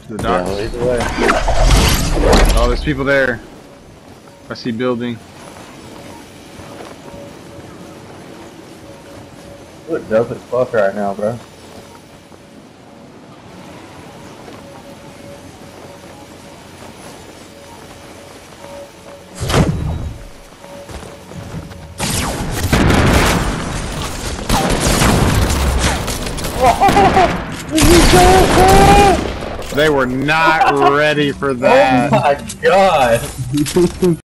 The docks. Yeah, either way. Oh, there's people there. I see building. Look dope as fuck right now, bro. They were not ready for that. Oh my god!